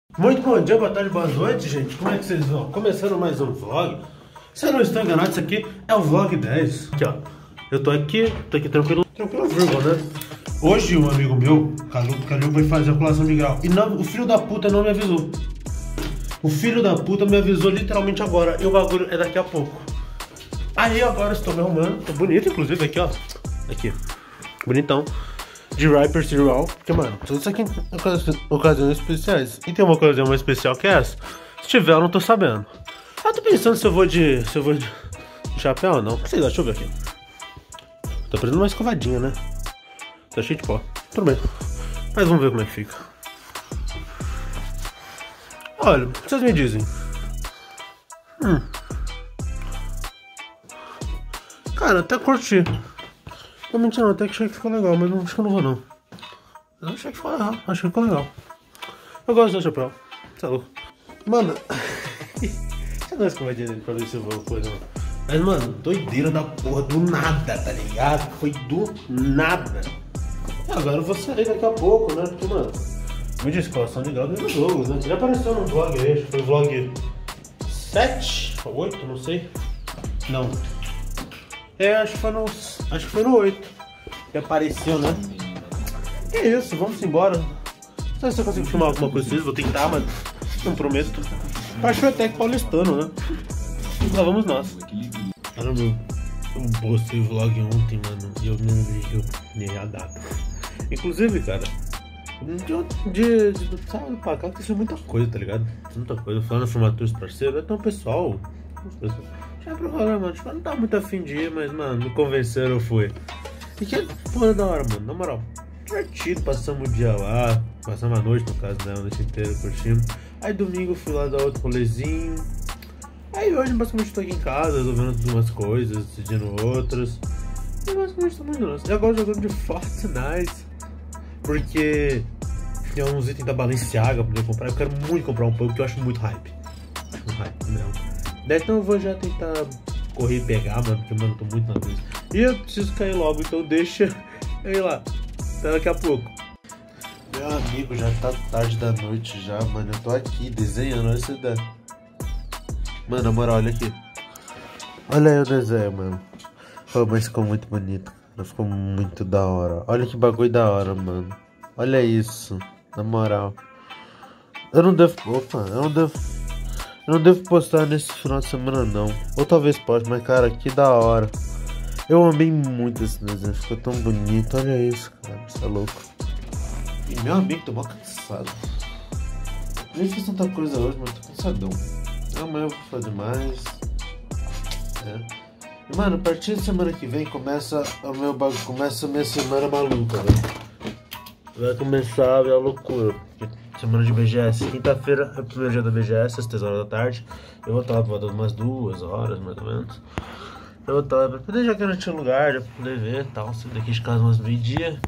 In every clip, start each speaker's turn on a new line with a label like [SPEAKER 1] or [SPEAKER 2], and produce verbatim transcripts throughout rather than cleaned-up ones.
[SPEAKER 1] Muito bom dia, boa tarde, boa noite, gente. Como é que vocês vão? Começando mais um vlog. Se eu não estou enganado, isso aqui é o vlog dez. Aqui, ó. Eu tô aqui, tô aqui tranquilo, tranquilo, vírgula, né? Hoje um amigo meu, Calu, Calu foi fazer a colação de grau. E não, o filho da puta não me avisou. O filho da puta me avisou literalmente agora. E o bagulho é daqui a pouco. Aí agora estou me arrumando. Tô bonito, inclusive, aqui, ó. Aqui. Bonitão. De Rapper Cereal. Porque, mano, tudo isso aqui é ocasiões especiais. E tem uma ocasião mais especial que essa. Se tiver, eu não tô sabendo. Eu tô pensando se eu vou de. Se eu vou de, de chapéu ou não. O que vocês acham? Deixa eu ver aqui. Tô precisando uma escovadinha, né? Tá cheio de pó. Tudo bem. Mas vamos ver como é que fica. Olha, o que vocês me dizem? Hum. Cara, até curti. Não, mentira, até que achei que ficou legal, mas não, acho que eu não vou não. Eu achei que ficou legal, acho que ficou legal. Eu gosto do chapéu, você é louco. Mano, você não escovadinha dele pra ver se eu vou coisa. Mas, mano, doideira da porra, do nada, tá ligado? Foi do nada. E agora eu vou sair daqui a pouco, né? Porque, mano, vídeo de escolação de grau do jogo, né? Já apareceu no vlog aí, acho que foi o vlog sete ou oito, não sei. Não. É, acho que foi no, acho que foi no oito que apareceu, né? Que isso, vamos embora. Não sei se eu consigo filmar alguma coisa disso, vou tentar, mas não prometo. Acho que foi até que paulistano, né? Lá vamos nós. Cara, meu, eu postei o vlog ontem, mano, e eu não vi que eu errei a data. Inclusive, cara, de, de, de sábado pra cá aconteceu muita coisa, tá ligado? Muita coisa. Falando na formatura dos parceiros, então o pessoal... Já pro rolê, mano, tipo, eu não tava muito afim de ir, mas, mano, me convenceram, eu fui. E que porra da hora, mano, na moral. Divertido, passamos o dia lá, passamos a noite, no caso, né, a noite inteira curtindo. Aí domingo eu fui lá dar outro rolezinho. Aí hoje basicamente tô aqui em casa, resolvendo umas coisas, decidindo outras. E basicamente tô muito nossa. E agora jogando de Fortnite. Porque tem uns itens da Balenciaga pra poder comprar. Eu quero muito comprar um pouco, porque eu acho muito hype. Acho muito hype mesmo. Então eu vou já tentar correr e pegar, mano, porque, mano, eu tô muito na luz. E eu preciso cair logo, então deixa eu ir lá. Até daqui a pouco. Meu amigo, já tá tarde da noite já, mano. Eu tô aqui desenhando, olha isso daí. Mano, na moral, olha aqui. Olha aí o desenho, mano. Oh, mas ficou muito bonito. Ficou muito da hora. Olha que bagulho da hora, mano. Olha isso. Na moral. Eu não devo... Opa, eu não devo... Eu não devo postar nesse final de semana não. Ou talvez pode, mas cara, que da hora. Eu amei muito esse desenho, ficou tão bonito. Olha isso, cara, você é louco. E meu amigo, tô mó cansado. Nem fiz tanta coisa hoje, mas tô cansadão. Amanhã eu vou fazer mais. É. E, mano, a partir da semana que vem começa a, meu bag... começa a minha semana maluca, velho. Vai começar a minha loucura. Semana de B G S, quinta-feira é o primeiro dia da B G S, às três horas da tarde. Eu vou estar lá por volta de umas duas horas, mais ou menos. Eu vou estar lá pra poder já garantir um lugar, já pra poder ver e tal. Sair daqui de casa umas meio-dia.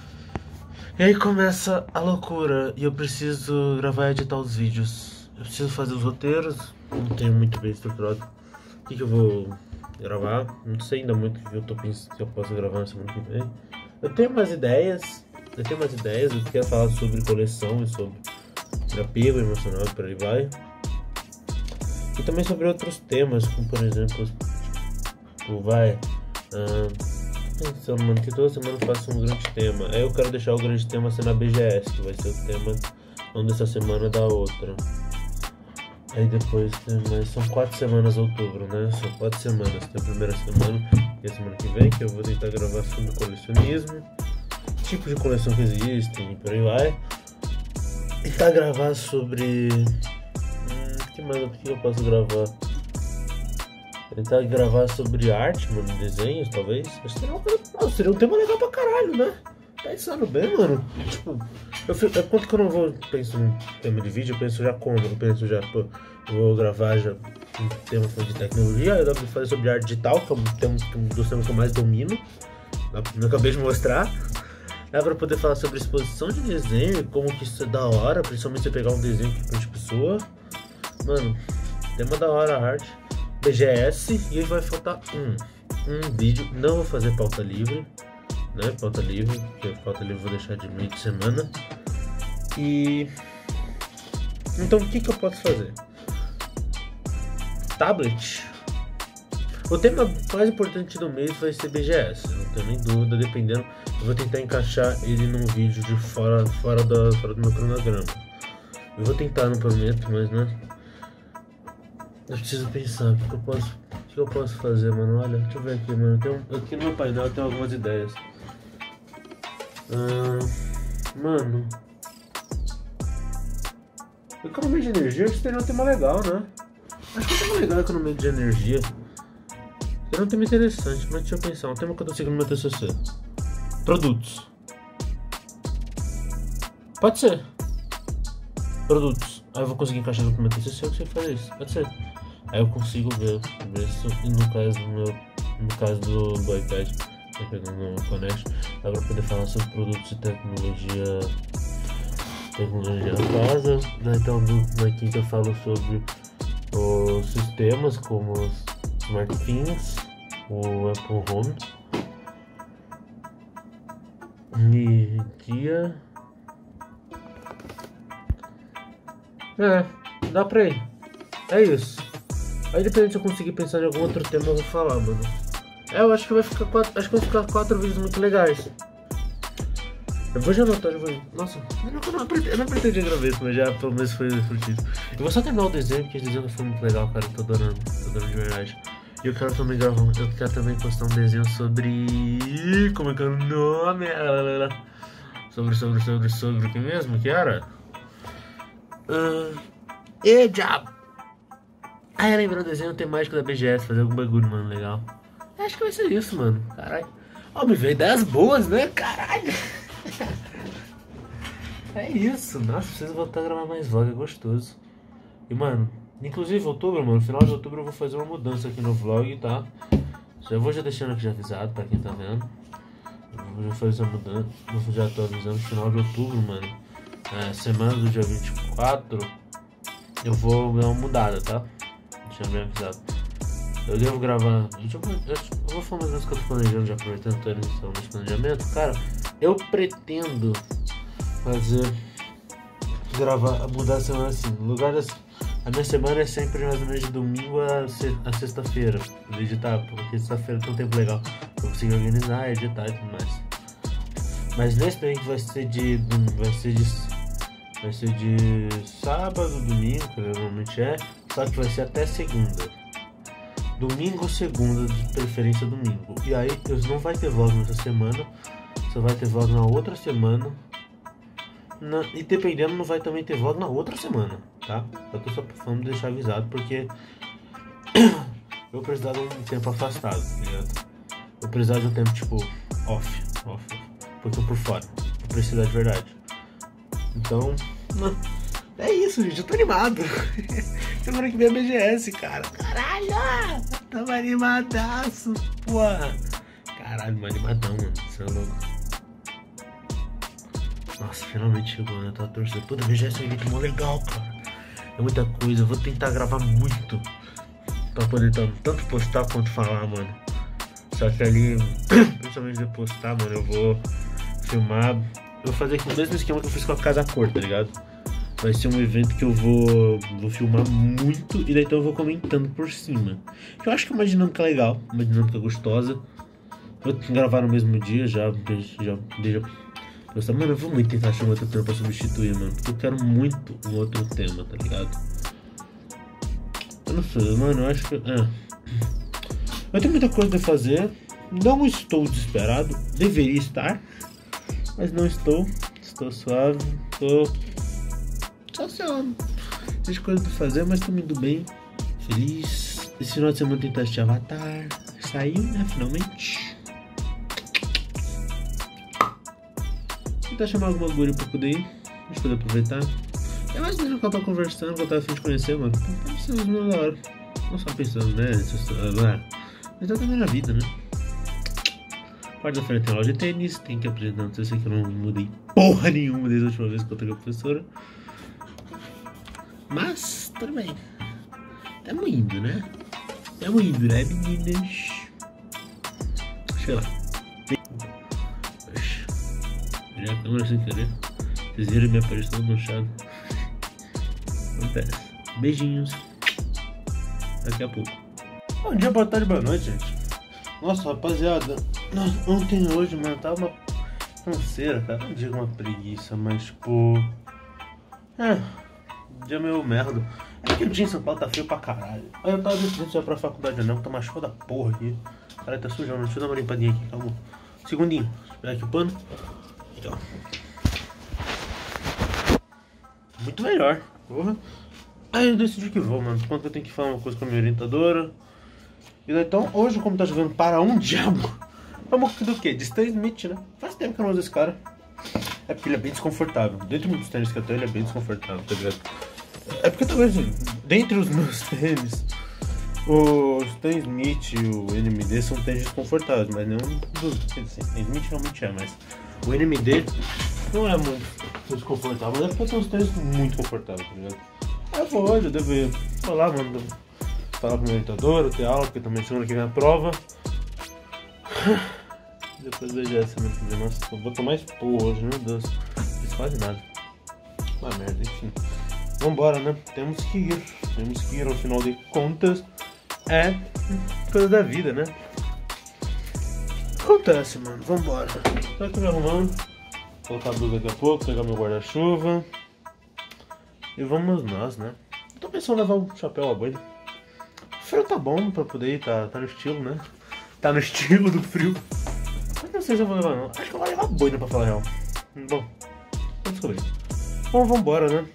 [SPEAKER 1] E aí começa a loucura. E eu preciso gravar e editar os vídeos. Eu preciso fazer os roteiros. Não tenho muito bem estruturado o que, que eu vou gravar. Não sei ainda muito o que eu tô pensando que eu posso gravar na semana que vem. Eu tenho umas ideias. Eu tenho umas ideias, eu quero falar sobre coleção e sobre apego emocional e por aí vai. E também sobre outros temas, como por exemplo, tipo, vai, uh, pensando, mano, que toda semana eu faço um grande tema. Aí eu quero deixar o grande tema sendo a B G S, que vai ser o tema não dessa semana da outra. Aí depois, mas são quatro semanas outubro, né? São quatro semanas, tem a primeira semana e a semana que vem, que eu vou tentar gravar sobre colecionismo. Tipos de coleção que existem e por aí vai. Tentar gravar sobre... Hum, que mais o que eu posso gravar? Tentar gravar sobre arte, mano, desenhos, talvez. Acho que seria, uma coisa... Não, seria um tema legal pra caralho, né? Pensando bem, mano. Tipo, eu fico... é quanto que eu não vou pensar no tema de vídeo, eu penso já como, eu penso já, pô, eu vou gravar já um tema de tecnologia, eu dá pra fazer sobre arte digital, que é um, tema, um dos temas que eu mais domino. Eu acabei de mostrar. Dá pra poder falar sobre exposição de desenho, como que isso é da hora, principalmente você pegar um desenho que prende pessoa. Mano, tema da hora a arte. B G S, e vai faltar um, um vídeo, não vou fazer pauta livre, né, pauta livre, porque pauta livre eu vou deixar de meio de semana. E Então o que, que eu posso fazer? Tablet. O tema mais importante do mês vai ser B G S, não tenho nem dúvida, dependendo. Eu vou tentar encaixar ele num vídeo de fora, fora, da, fora do meu cronograma. Eu vou tentar, não prometo, mas né. Eu preciso pensar o que, que eu posso. O que eu posso fazer, mano? Olha, deixa eu ver aqui, mano. Tem um, aqui no meu painel tem algumas ideias. Ah, mano. Economia de energia, acho que seria um tema legal, né? Acho que é um tema legal a economia de energia. Seria um tema interessante, mas deixa eu pensar. Um tema que eu tô seguindo no meu T C C. Produtos. Pode ser. Produtos. Aí eu vou conseguir encaixar no meu T C C, eu consigo fazer isso. Pode ser. Aí eu consigo ver, ver isso. E no caso do meu, no caso do, do iPad, no Connect, dá pra poder falar sobre produtos e tecnologia, tecnologia na casa. Então na quinta eu falo sobre os sistemas como os SmartThings, o Apple Home. E dia. É, dá pra ir. É isso. Aí dependendo se eu conseguir pensar em algum outro tema eu vou falar, mano. É, eu acho que vai ficar quatro. Acho que vai ficar quatro vídeos muito legais. Eu vou já anotar, já vou. Nossa, eu não, eu não, aprendi, eu não pretendia gravar isso, mas já pelo menos foi frutífero. Eu vou só terminar o desenho, porque esse desenho foi muito legal, cara. Eu tô adorando, tô adorando de verdade. E eu quero também gravar, eu quero também postar um desenho sobre. Como é que é o nome? Sobre, sobre, sobre, sobre o que mesmo que era? Uh, e diabo! Ah, eu lembrei o desenho temático da B G S, fazer algum bagulho, mano, legal. Acho que vai ser isso, mano. Caralho. Ó, oh, me veio ideias boas, né? Caralho. É isso. Nossa, preciso voltar a gravar mais vlog, é gostoso. E, mano, inclusive outubro, mano, no final de outubro eu vou fazer uma mudança aqui no vlog, tá? Já vou já deixando aqui já avisado pra quem tá vendo. Eu vou fazer essa mudança, eu já tô avisando, no final de outubro, mano. É, semana do dia vinte e quatro, eu vou dar uma mudada, tá? Deixa eu bem avisado. Eu devo gravar. Deixa eu, eu, eu vou falar mais ou menos que eu tô planejando, já aproveitando que eu tô nesse planejamento. Cara, eu pretendo fazer. Gravar, mudar a semana assim. No lugar das. A minha semana é sempre mais ou menos de domingo a, se, a sexta-feira. Editar, porque sexta-feira tem um tempo legal pra conseguir organizar, editar e tudo mais. Mas nesse daí que vai ser de. Vai ser de. Vai ser de sábado, domingo, que normalmente é. Só que vai ser até segunda. Domingo ou segunda, de preferência domingo. E aí não vai ter vlog nessa semana. Só vai ter vlog na outra semana. Na, e dependendo não vai também ter vlog na outra semana, tá? Eu tô só falando deixar avisado porque eu precisava de um tempo afastado, tá ligado? Eu precisava de um tempo tipo off, off, porque eu por fora. Eu preciso de verdade. Então, mano, é isso, gente. Eu tô animado. Semana que vem é B G S, cara. Caralho! Tava animadaço, porra. Caralho, mano, animadão, mano. Você é louco. Nossa, finalmente chegou, né? Eu tava torcendo. Puta, B G S é um evento mó legal, cara. É muita coisa. Eu vou tentar gravar muito pra poder tanto postar quanto falar, mano. Só que ali, principalmente de postar, mano, eu vou filmar. Eu vou fazer aqui o mesmo esquema que eu fiz com a Casa Cor, tá ligado? Vai ser um evento que eu vou, vou filmar muito e daí então eu vou comentando por cima. Eu acho que é uma dinâmica legal, uma dinâmica gostosa. Vou gravar no mesmo dia já, já, já. Mano, eu vou muito tentar achar um outro tema pra substituir, mano. Porque eu quero muito um outro tema, tá ligado? Eu não sei, mano, eu acho que... É. Eu tenho muita coisa a fazer. Não estou desesperado. Deveria estar. Mas não estou. Estou suave. Estou... Só só. Tem coisas pra fazer, mas tô indo bem. Feliz. Esse final de semana tentar assistir Avatar. Saiu, né? Finalmente. Tentar chamar alguma guri pra poder ir. Deixa eu poder aproveitar. É mais mesmo que eu tô conversando, que eu tava a fim de conhecer, mano. Então tá sendo muito da hora. Não só pensando, né? Mas eu também na vida, né? Quarta-feira tem aula de tênis, tem que apresentar. Não sei se eu não mudei porra nenhuma desde a última vez que eu toquei a professora. Mas, tudo bem. Tamo indo, né? Tamo indo, né, meninas? Deixa eu lá. Virei a câmera sem querer. Vocês viram minha parede toda manchada. Acontece. Beijinhos. Daqui a pouco. Bom dia, boa tarde, boa noite, gente. Nossa, rapaziada. Ontem e hoje, mano, tava uma canseira, cara. Não digo uma preguiça, mas tipo... É, dia meio merda. É que o dia em São Paulo tá feio pra caralho. Aí eu tava decidindo se eu ia pra faculdade ou não, tá mais chuva da porra aqui. Cara, tá sujando, deixa eu dar uma limpadinha aqui, calma. Segundinho, deixa eu pegar aqui o pano. Aqui, ó. Muito melhor, porra. Aí eu decidi que vou, mano. Enquanto eu tenho que falar uma coisa com a minha orientadora. E daí, então, hoje, como tá jogando para um diabo, vamos do quê? De Stan Smith, né? Faz tempo que eu não uso esse cara. É porque ele é bem desconfortável. Dentro dos tênis que eu tenho, ele é bem desconfortável, tá ligado? É porque talvez, dentre os meus tênis, o Stan Smith e o N M D são tênis desconfortáveis, mas nenhum dos... Assim, o Smith realmente é, mas o N M D não é muito desconfortável, mas é porque são os tênis muito confortáveis, tá ligado? Aí eu vou hoje, eu devo ir lá, mano, falar com o meu orientador, ter aula, porque também semana que vem a prova. Depois vejo essa, meu filho. Nossa, eu vou tomar expor hoje, meu Deus. Não fiz quase nada. Uma merda, enfim. Vambora, né? Temos que ir. Temos que ir, ao final de contas. É coisa da vida, né? Acontece, mano. Vambora. Tô aqui me arrumando. Colocar a blusa daqui a pouco, pegar meu guarda-chuva. E vamos nós, né? Tô pensando em levar um chapéu à boina. O frio tá bom pra poder ir, tá, tá no estilo, né? Tá no estilo do frio. Mas não sei se eu vou levar não. Acho que eu vou levar boina pra falar a real. Bom, vamos descobrir. Bom, vambora, né?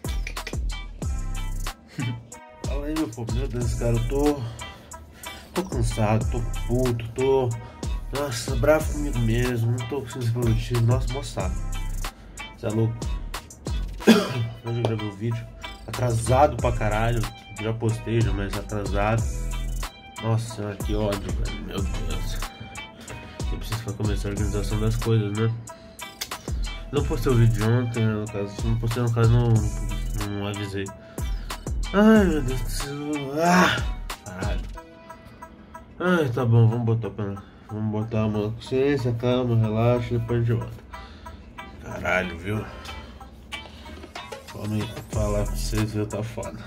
[SPEAKER 1] Fala aí, meu povo. Meu Deus, cara, eu tô... Tô cansado, tô puto, tô... Nossa, bravo comigo mesmo. Não tô conseguindo ser produtivo. Nossa, moçada. Você é louco. Hoje eu gravei o vídeo. Atrasado pra caralho. Já postei, já, mas atrasado. Nossa senhora, que ódio, velho. Meu Deus. Eu preciso começar a organização das coisas, né? Não postei o vídeo de ontem, né, no caso. Se não postei, no caso, não, não, não avisei. Ai, meu Deus do céu. Ah, caralho. Ai, tá bom, vamos botar pra... Vamos botar uma consciência, calma, relaxa, depois a gente volta. Caralho, viu? Vamos falar pra vocês, viu? Tá foda.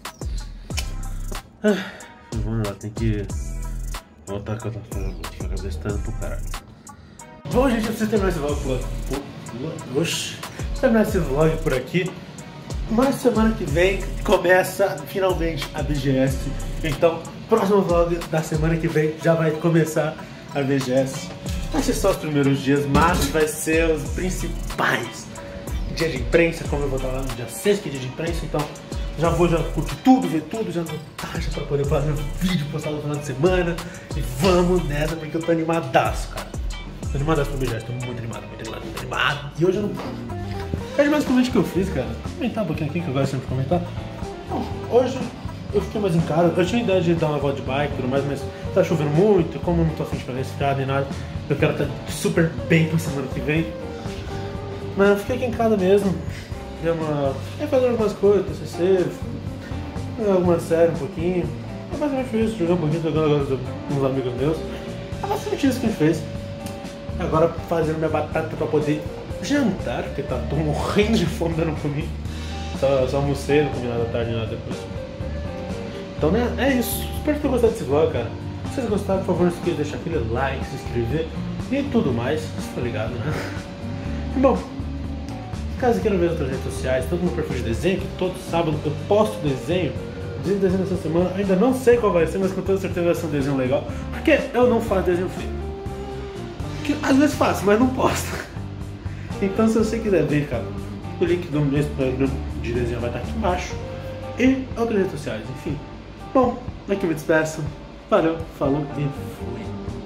[SPEAKER 1] Ah, vamos lá, tem que voltar com a fazendo. A cabeça tá indo pro caralho. Bom, gente, eu preciso terminar esse vlog por... Oxi, terminar esse vlog por aqui. Mas semana que vem começa finalmente a B G S. Então, próximo vlog da semana que vem já vai começar a B G S. Vai ser só os primeiros dias, mas vai ser os principais. Dia de imprensa, como eu vou estar lá no dia seis, que é dia de imprensa, então já vou já curtir tudo, ver tudo, já no taxa pra poder fazer um vídeo postado no final de semana. E vamos nessa, porque eu tô animadaço, cara. Tô animadaço pro B G S, tô muito animado, muito animado, muito animado. E hoje eu não... É mais basicamente o que eu fiz, cara. Vou comentar um pouquinho aqui, que eu gosto sempre de comentar. Não, hoje eu fiquei mais em casa. Eu tinha ideia de dar uma volta de bike e tudo mais, mas tá chovendo muito. Como eu não tô afim de pegar estrada e nada, eu quero estar super bem pra semana que vem. Mas eu fiquei aqui em casa mesmo. Ia, uma... ia fazer algumas coisas, T C C, alguma série um pouquinho. É basicamente isso, jogar um pouquinho, jogando agora com uns amigos meus. É basicamente isso que a gente fez. Agora fazendo minha batata pra poder jantar, porque tá, tô morrendo de fome, ainda não comi. Só, só almocei, não comi nada tarde, nada depois. Então, né, é isso. Espero que tenham gostado desse vlog, cara. Se vocês gostaram, por favor, não esqueça de deixar aquele like, se inscrever e tudo mais. Você tá ligado, né? Bom, caso queiram ver outras redes sociais, tanto no perfil de desenho, que todo sábado eu posto desenho. Desenho desenho dessa semana, ainda não sei qual vai ser, mas com toda certeza vai ser um desenho legal. Porque eu não faço desenho feio. Que às vezes faço, mas não posto. Então, se você quiser ver, cara, o link do meu Instagram de desenho vai estar aqui embaixo. E outras redes sociais, enfim. Bom, aqui eu me despeço. Valeu, falou e fui.